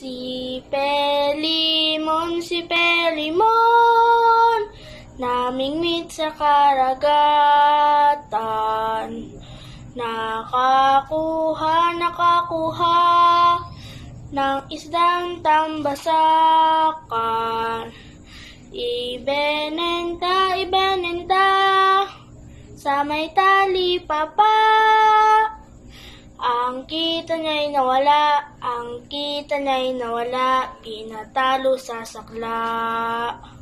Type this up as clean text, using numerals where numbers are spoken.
Si Pelimon, namingwit sa karagatan. Nakakuha ng isdang tambasakan. Ibinenta sa may talipapa. Ang kita niya'y nawala, pinatalo sa sakla.